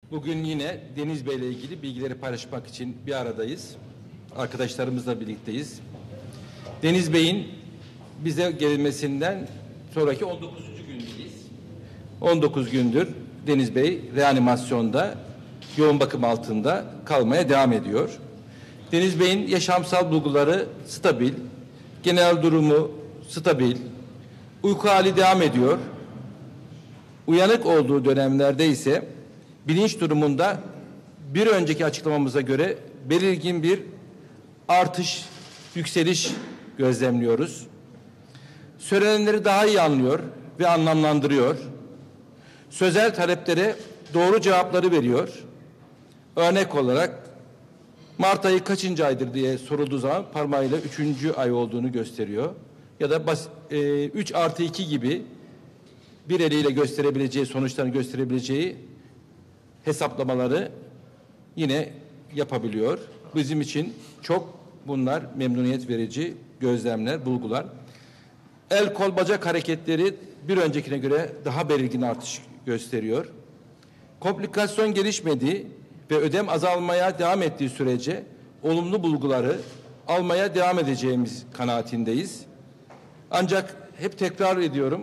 Bugün yine Deniz Bey ile ilgili bilgileri paylaşmak için bir aradayız. Arkadaşlarımızla birlikteyiz. Deniz Bey'in bize gelmesinden sonraki 19. gündeyiz. 19 gündür Deniz Bey reanimasyonda, yoğun bakım altında kalmaya devam ediyor. Deniz Bey'in yaşamsal bulguları stabil, genel durumu stabil, uyku hali devam ediyor. Uyanık olduğu dönemlerde ise bilinç durumunda bir önceki açıklamamıza göre belirgin bir artış, yükseliş gözlemliyoruz. Söylenenleri daha iyi anlıyor ve anlamlandırıyor. Sözel taleplere doğru cevapları veriyor. Örnek olarak Mart ayı kaçıncı aydır diye sorulduğu zaman parmağıyla 3. ay olduğunu gösteriyor. Ya da 3+2 gibi bir eliyle gösterebileceği, sonuçlarını gösterebileceği hesaplamaları yine yapabiliyor. Bizim için çok bunlar memnuniyet verici gözlemler, bulgular. El, kol, bacak hareketleri bir öncekine göre daha belirgin artış gösteriyor. Komplikasyon gelişmediği ve ödem azalmaya devam ettiği sürece olumlu bulguları almaya devam edeceğimiz kanaatindeyiz. Ancak hep tekrar ediyorum,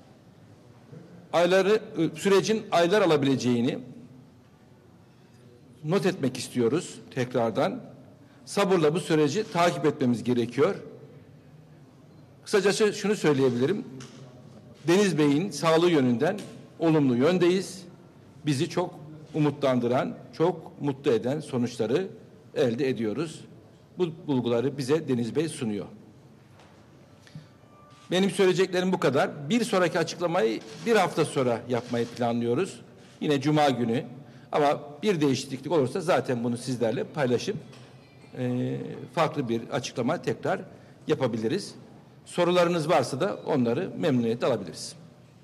sürecin aylar alabileceğini not etmek istiyoruz tekrardan. Sabırla bu süreci takip etmemiz gerekiyor. Kısacası şunu söyleyebilirim. Deniz Bey'in sağlığı yönünden olumlu yöndeyiz. Bizi çok umutlandıran, çok mutlu eden sonuçları elde ediyoruz. Bu bulguları bize Deniz Bey sunuyor. Benim söyleyeceklerim bu kadar. Bir sonraki açıklamayı bir hafta sonra yapmayı planlıyoruz. Yine Cuma günü. Ama bir değişiklik olursa zaten bunu sizlerle paylaşıp farklı bir açıklama tekrar yapabiliriz. Sorularınız varsa da onları memnuniyetle alabiliriz.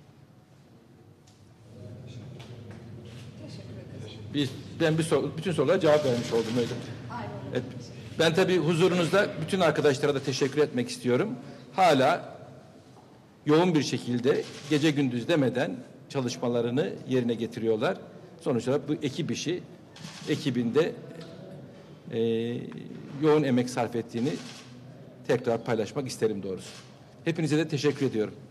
Ben bütün sorulara cevap vermiş oldum öyle. Evet. Ben tabii huzurunuzda bütün arkadaşlara da teşekkür etmek istiyorum. Hala yoğun bir şekilde gece gündüz demeden çalışmalarını yerine getiriyorlar. Sonuç olarak bu ekip işi, ekibinde yoğun emek sarf ettiğini tekrar paylaşmak isterim doğrusu. Hepinize de teşekkür ediyorum.